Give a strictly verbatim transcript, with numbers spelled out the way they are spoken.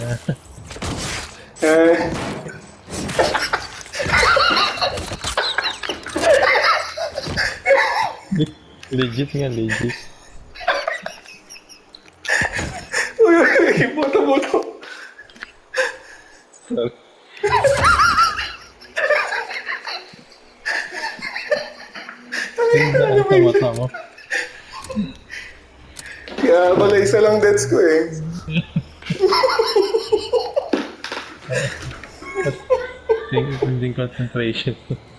Eh. Legit nga, legit. Uy, uy, boto-boto. Ano sa mata mo? Kaya pala isa lang deaths ko eh. Hindi concentration.